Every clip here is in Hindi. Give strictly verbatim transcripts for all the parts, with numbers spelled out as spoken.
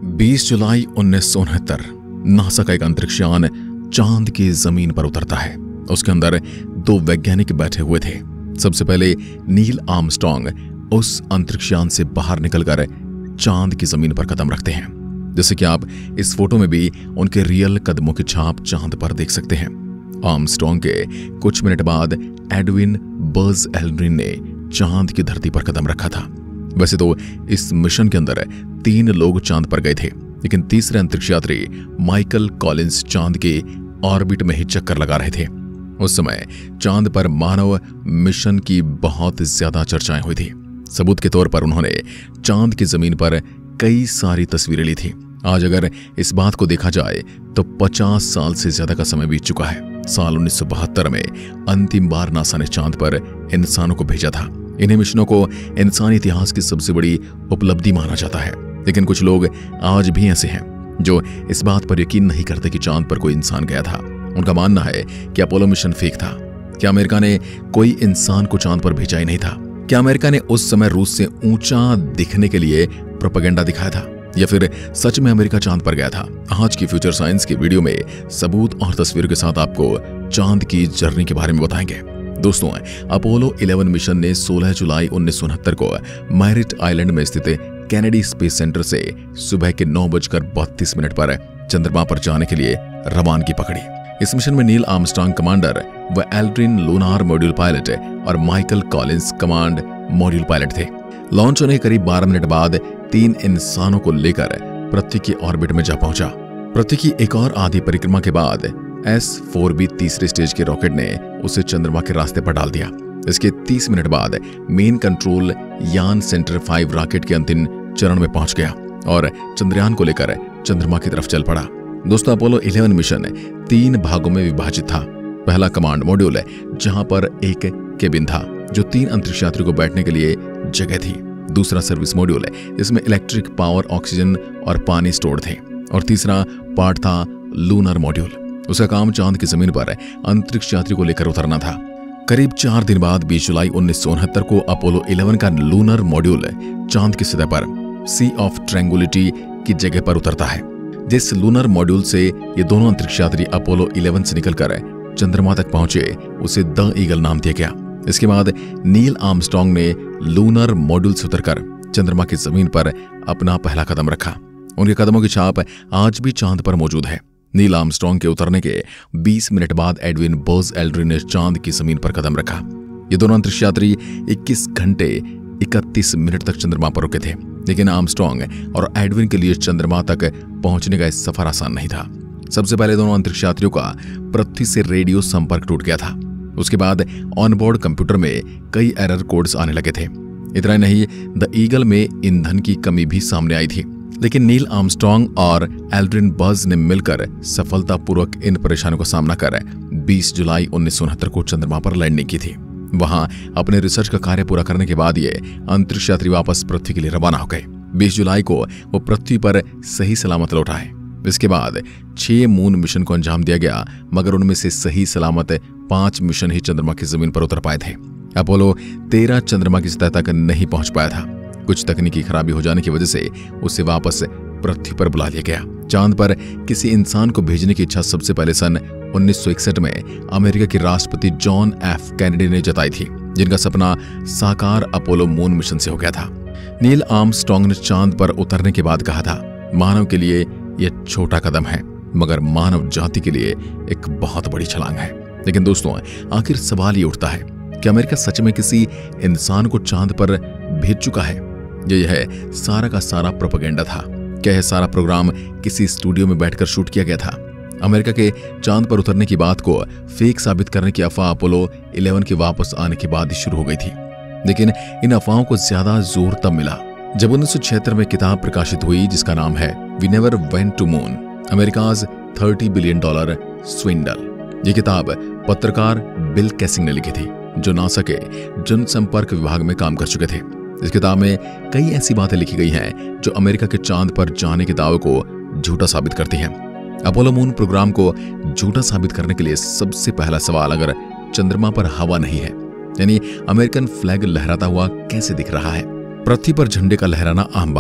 बीस जुलाई उन्नीस सौ उनहत्तर नासा का एक अंतरिक्ष यान चांद की जमीन पर उतरता है। उसके अंदर दो वैज्ञानिक बैठे हुए थे। सबसे पहले नील आर्मस्ट्रांग उस अंतरिक्ष यान से बाहर निकलकर चांद की जमीन पर कदम रखते हैं। जैसे कि आप इस फोटो में भी उनके रियल कदमों की छाप चांद पर देख सकते हैं। आर्मस्ट्रांग के कुछ मिनट बाद एडविन बज एल्ड्रिन ने चांद की धरती पर कदम रखा था। वैसे तो इस मिशन के अंदर तीन लोग चांद पर गए थे, लेकिन तीसरे अंतरिक्ष यात्री माइकल कॉलिंस चांद के ऑर्बिट में ही चक्कर लगा रहे थे। उस समय चांद पर मानव मिशन की बहुत ज्यादा चर्चाएं हुई थी। सबूत के तौर पर उन्होंने चांद की जमीन पर कई सारी तस्वीरें ली थी। आज अगर इस बात को देखा जाए तो पचास साल से ज्यादा का समय बीत चुका है। साल उन्नीस सौ बहत्तर में अंतिम बार नासा ने चांद पर इंसानों को भेजा था। इन्हीं मिशनों को इंसानी इतिहास की सबसे बड़ी उपलब्धि माना जाता है। लेकिन कुछ लोग आज भी ऐसे हैं जो इस बात पर यकीन नहीं करते कि चांद पर कोई इंसान गया था। उनका मानना है कि अपोलो मिशन फेक था। क्या अमेरिका ने कोई इंसान को चांद पर भेजा ही नहीं था? क्या अमेरिका ने उस समय रूस से ऊंचा दिखने के लिए प्रोपेगेंडा दिखाया था, या फिर सच में अमेरिका चांद पर गया था? आज की फ्यूचर साइंस की वीडियो में सबूत और तस्वीरों के साथ आपको चांद की जर्नी के बारे में बताएंगे। दोस्तों, अपोलो ग्यारह मिशन ने सोलह जुलाई उन्नीस सौ उनहत्तर को मैरिट आइलैंड में स्थित कैनेडी स्पेस सेंटर से सुबह के नौ बजकर बत्तीस मिनट पर चंद्रमा पर जाने के लिए रवानगी पकड़ी। इस मिशन में नील आर्मस्ट्रांग कमांडर व एल्ड्रिन लूनार मॉड्यूल पायलट और Michael Collins command module pilot थे। लॉन्च होने के करीब बारह मिनट बाद तीन इंसानों को लेकर पृथ्वी की ऑर्बिट में जा पहुंचा। पृथ्वी की एक और आधी परिक्रमा के बाद एस फोर बी तीसरे स्टेज के रॉकेट ने उसे चंद्रमा के रास्ते पर डाल दिया। इसके तीस मिनट बाद मेन कंट्रोल यान सेंटर फाइव रॉकेट के अंतिम चरण में पहुंच गया और चंद्रयान को लेकर चंद्रमा की तरफ चल पड़ा। दोस्तों, अपोलो ग्यारह मिशन तीन भागों में विभाजित था। पहला कमांड मॉड्यूल जहां पर एक केबिन था जो तीन अंतरिक्ष यात्रियों को बैठने के लिए जगह थी। दूसरा सर्विस मॉड्यूल जिसमें इलेक्ट्रिक पावर, ऑक्सीजन और पानी स्टोर थे। और तीसरा पार्ट था लूनर मॉड्यूल। उसका काम चांद की जमीन पर अंतरिक्ष यात्री को लेकर उतरना था। करीब चार दिन बाद बीस जुलाई उन्नीस सौ उनहत्तर को अपोलो ग्यारह का लूनर मॉड्यूल चांद की सतह पर सी ऑफ ट्रैंगुलिटी की जगह पर उतरता है। जिस लूनर मॉड्यूल से ये दोनों अंतरिक्ष यात्री अपोलो ग्यारह से निकलकर चंद्रमा तक पहुंचे उसे द ईगल नाम दिया गया। इसके बाद नील आर्मस्ट्रांग ने लूनर मॉड्यूल से उतरकर चंद्रमा की जमीन पर अपना पहला कदम रखा। उनके कदमों की छाप आज भी चांद पर मौजूद है। नील आर्मस्ट्रांग के उतरने के बीस मिनट बाद एडविन बज एल्ड्रिन ने चांद की जमीन पर कदम रखा। ये दोनों अंतरिक्ष यात्री इक्कीस घंटे इकतीस मिनट तक चंद्रमा पर रुके थे। लेकिन आर्मस्ट्रांग और एडविन के लिए चंद्रमा तक पहुंचने का सफर आसान नहीं था। सबसे पहले दोनों अंतरिक्ष यात्रियों का पृथ्वी से रेडियो संपर्क टूट गया था। उसके बाद ऑनबोर्ड कंप्यूटर में कई एरर कोड्स आने लगे थे। इतना ही नहीं, द ईगल में ईंधन की कमी भी सामने आई थी। लेकिन नील आर्मस्ट्रांग और एल्ड्रिन बज ने मिलकर सफलतापूर्वक इन परेशानियों का सामना कर बीस जुलाई उन्नीस सौ उनहत्तर को चंद्रमा पर लैंडिंग की थी। वहां अपने रिसर्च का कार्य पूरा करने के बाद ये अंतरिक्ष यात्री वापस पृथ्वी के लिए रवाना हो गए। बीस जुलाई को वो पृथ्वी पर सही सलामत लौट आए। इसके बाद छह मून मिशन को अंजाम दिया गया, मगर उनमें से सही सलामत पांच मिशन ही चंद्रमा की जमीन पर उतर पाए थे। अपोलो तेरह चंद्रमा की सतह तक नहीं पहुंच पाया था। कुछ तकनीकी खराबी हो जाने की वजह से उसे वापस पृथ्वी पर बुला लिया गया। चांद पर किसी इंसान को भेजने की इच्छा सबसे पहले सन उन्नीस सौ इकसठ में अमेरिका के राष्ट्रपति जॉन एफ कैनेडी ने जताई थी, जिनका सपना साकार अपोलो मून मिशन से हो गया था। नील आर्मस्ट्रांग ने चांद पर उतरने के बाद कहा था, मानव के लिए यह छोटा कदम है, मगर मानव जाति के लिए एक बहुत बड़ी छलांग है। लेकिन दोस्तों, आखिर सवाल ये उठता है कि अमेरिका सच में किसी इंसान को चांद पर भेज चुका है? यह सारा का सारा प्रोपेगेंडा था? क्या यह सारा प्रोग्राम किसी स्टूडियो में बैठकर शूट किया गया था? अमेरिका के चांद पर उतरने की बात को फेक साबित करने की अफवाह अपोलो ग्यारह के वापस आने के बाद ही शुरू हो गई थी। लेकिन इन अफवाहों को ज्यादा जोर तब मिला जब उन्नीस सौ छिहत्तर में किताब प्रकाशित हुई जिसका नाम है we never went to moon, America's thirty billion dollar swindle. ये किताब पत्रकार बिल कैसिंग ने लिखी थी, जो नासा के जनसंपर्क विभाग में काम कर चुके थे। इस किताब में कई ऐसी बातें लिखी गई हैं जो अमेरिका के चांद पर जाने के दावे को झूठा साबित करती हैं। अपोलो मून प्रोग्राम को झूठा साबित करने के लिए सबसे पहला सवाल, अगर चंद्रमा पर हवा नहीं है, यानी अमेरिकन फ्लैग लहराता हुआ कैसे दिख रहा है? पृथ्वी पर झंडे का लहराना आम बात है,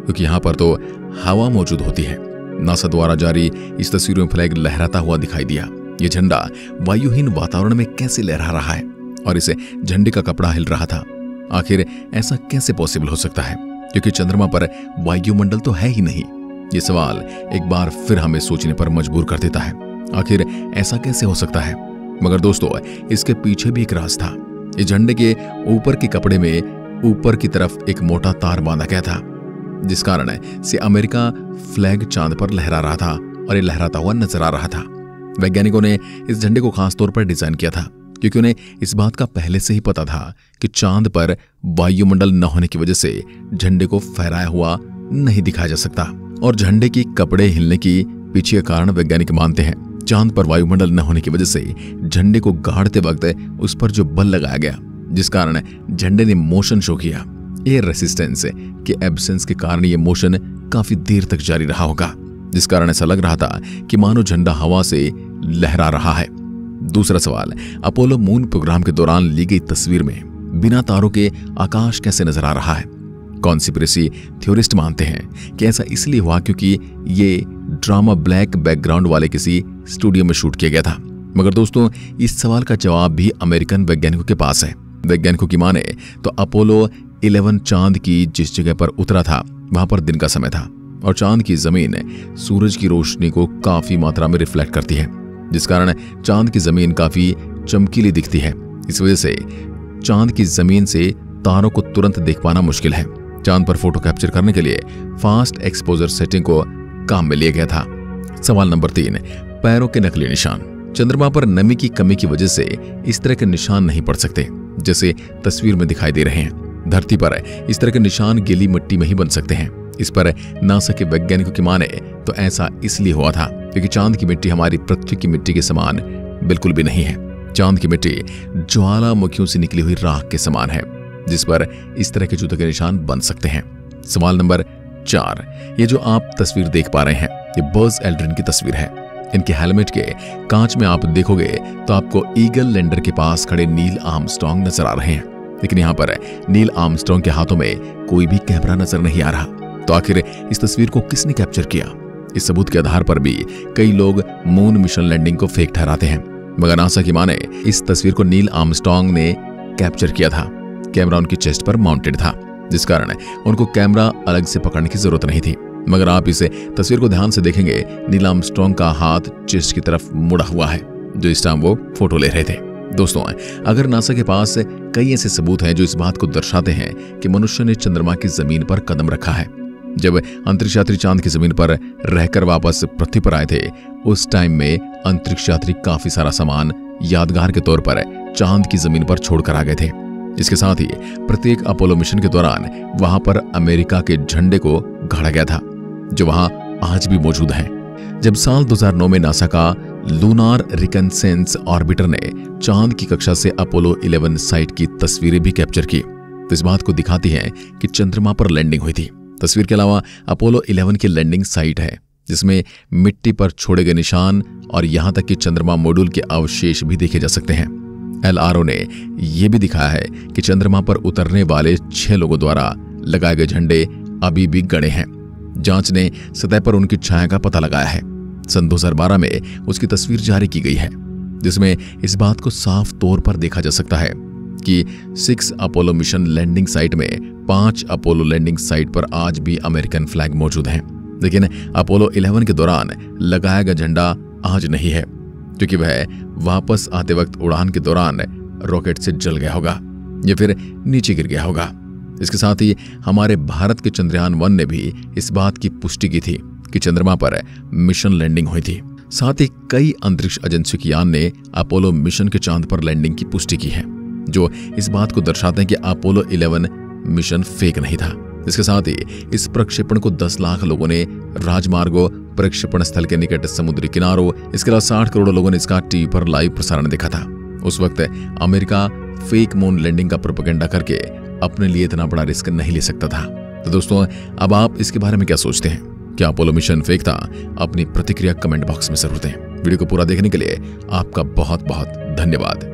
क्योंकि यहाँ पर तो हवा मौजूद होती है। नासा द्वारा जारी इस तस्वीर में फ्लैग लहराता हुआ दिखाई दिया। ये झंडा वायुहीन वातावरण में कैसे लहरा रहा है और इसे झंडे का कपड़ा हिल रहा था। आखिर ऐसा कैसे पॉसिबल हो सकता है, क्योंकि चंद्रमा पर वायुमंडल तो है ही नहीं। ये सवाल एक बार फिर हमें सोचने पर मजबूर कर देता है, आखिर ऐसा कैसे हो सकता है। मगर दोस्तों, इसके पीछे भी एक राज था। इस झंडे के ऊपर के कपड़े में ऊपर की तरफ एक मोटा तार बांधा गया था, जिस कारण से अमेरिका फ्लैग चांद पर लहरा रहा था और ये लहराता हुआ नजर आ रहा था। वैज्ञानिकों ने इस झंडे को खास तौर पर डिजाइन किया था, क्योंकि उन्हें इस बात का पहले से ही पता था कि चांद पर वायुमंडल न होने की वजह से झंडे को फहराया हुआ नहीं दिखाया जा सकता। और झंडे की कपड़े हिलने की पीछे का कारण वैज्ञानिक मानते हैं चांद पर वायुमंडल न होने की वजह से झंडे को गाड़ते वक्त उस पर जो बल लगाया गया, जिस कारण झंडे ने मोशन शो किया, एयर रेसिस्टेंस के एब्सेंस के कारण ये मोशन काफी देर तक जारी रहा होगा, जिस कारण ऐसा लग रहा था कि मानो झंडा हवा से लहरा रहा है। दूसरा सवाल, अपोलो मून प्रोग्राम के दौरान ली गई तस्वीर में बिना तारों के आकाश कैसे नजर आ रहा है। कॉन्स्पिरेसी थ्योरिस्ट मानते हैं कि ऐसा इसलिए हुआ क्योंकि ये ड्रामा ब्लैक बैकग्राउंड वाले किसी स्टूडियो में शूट किया गया था। मगर दोस्तों, इस सवाल का जवाब भी अमेरिकन वैज्ञानिकों के पास है। वैज्ञानिकों की माने तो अपोलो इलेवन चांद की जिस जगह पर उतरा था वहां पर दिन का समय था और चांद की जमीन सूरज की रोशनी को काफी मात्रा में रिफ्लेक्ट करती है, जिस कारण चांद की जमीन काफी चमकीली दिखती है। इस वजह से चांद की जमीन से तारों को तुरंत देख पाना मुश्किल है। चांद पर फोटो कैप्चर करने के लिए फास्ट एक्सपोजर सेटिंग को काम में लिया गया था। सवाल नंबर तीन, पैरों के नकली निशान। चंद्रमा पर नमी की कमी की वजह से इस तरह के निशान नहीं पड़ सकते जैसे तस्वीर में दिखाई दे रहे हैं। धरती पर इस तरह के निशान गीली मिट्टी में ही बन सकते हैं। इस पर नासा के वैज्ञानिकों की माने तो ऐसा इसलिए हुआ था क्योंकि चांद की मिट्टी हमारी पृथ्वी की मिट्टी के समान बिल्कुल भी नहीं है। चांद की मिट्टी ज्वालामुखियों से निकली हुई राख के समान है, जिस पर इस तरह के जूतों के निशान बन सकते हैं। सवाल नंबर चार, ये जो आप तस्वीर देख पा रहे हैं ये बज़ एल्ड्रिन की तस्वीर है। इनके हेलमेट के कांच में आप देखोगे तो आपको ईगल लैंडर के पास खड़े नील आर्मस्ट्रांग नजर आ रहे हैं, लेकिन यहाँ पर नील आर्मस्ट्रांग के हाथों में कोई भी कैमरा नजर नहीं आ रहा। तो आखिर इस तस्वीर को किसने कैप्चर किया? इस सबूत के आधार पर भी कई लोग मून मिशन लैंडिंग को फेक ठहराते हैं, मगर नासा की माने इस तस्वीर को नील आर्मस्ट्रांग ने कैप्चर किया था। कैमरा उनकी चेस्ट पर माउंटेड था, जिस कारण उनको कैमरा अलग से पकड़ने की जरूरत नहीं थी। मगर आप इसे तस्वीर को ध्यान से देखेंगे, नील आर्मस्ट्रांग का हाथ चेस्ट की तरफ मुड़ा हुआ है, जो इस टाइम वो फोटो ले रहे थे। दोस्तों, अगर नासा के पास कई ऐसे सबूत हैं जो इस बात को दर्शाते हैं कि मनुष्य ने चंद्रमा की जमीन पर कदम रखा है। जब अंतरिक्ष यात्री चांद की जमीन पर रहकर वापस पृथ्वी पर आए थे, उस टाइम में अंतरिक्ष यात्री काफी सारा सामान यादगार के तौर पर चांद की जमीन पर छोड़कर आ गए थे। इसके साथ ही प्रत्येक अपोलो मिशन के दौरान वहां पर अमेरिका के झंडे को गाड़ा गया था, जो वहां आज भी मौजूद है। जब साल दो हज़ार नौ में नासा का लूनार रिकनसेंस ऑर्बिटर ने चांद की कक्षा से अपोलो इलेवन साइट की तस्वीरें भी कैप्चर की, तो इस बात को दिखाती है कि चंद्रमा पर लैंडिंग हुई थी। तस्वीर के अलावा अपोलो इलेवन की लैंडिंग साइट है, जिसमें मिट्टी पर छोड़े गए निशान और यहां तक कि चंद्रमा मॉड्यूल के अवशेष भी देखे जा सकते हैं। एल आर ओ ने यह भी दिखाया है कि चंद्रमा पर उतरने वाले छह लोगों द्वारा लगाए गए झंडे अभी भी गड़े हैं। जांच ने सतह पर उनकी छाया का पता लगाया है। सन दो हज़ार बारह में उसकी तस्वीर जारी की गई है, जिसमें इस बात को साफ तौर पर देखा जा सकता है कि six Apollo mission landing site में पांच अपोलो लैंडिंग साइट पर आज भी अमेरिकन फ्लैग मौजूद हैं, लेकिन अपोलो इलेवन के दौरान लगाया गया झंडा आज नहीं है, क्योंकि वह वापस आते वक्त उड़ान के दौरान रॉकेट से जल गया होगा या फिर नीचे गिर गया होगा। इसके साथ ही हमारे भारत के चंद्रयान वन ने भी इस बात की पुष्टि की थी कि चंद्रमा पर मिशन लैंडिंग हुई थी। साथ ही कई अंतरिक्ष एजेंसी की यान ने अपोलो मिशन के चांद पर लैंडिंग की पुष्टि की है, जो इस बात को दर्शाते हैं कि अपोलो इलेवन मिशन फेक नहीं था। इसके साथ ही इस प्रक्षेपण को दस लाख लोगों ने राजमार्गों, प्रक्षेपण स्थल के निकट समुद्री किनारों, इसके अलावा साठ करोड़ लोगों ने इसका टीवी पर लाइव प्रसारण देखा था। उस वक्त अमेरिका फेक मून लैंडिंग का प्रोपेगेंडा करके अपने लिए इतना बड़ा रिस्क नहीं ले सकता था। तो दोस्तों, अब आप इसके बारे में क्या सोचते हैं? क्या अपोलो मिशन फेक था? अपनी प्रतिक्रिया कमेंट बॉक्स में जरूर दें। वीडियो को पूरा देखने के लिए आपका बहुत बहुत धन्यवाद।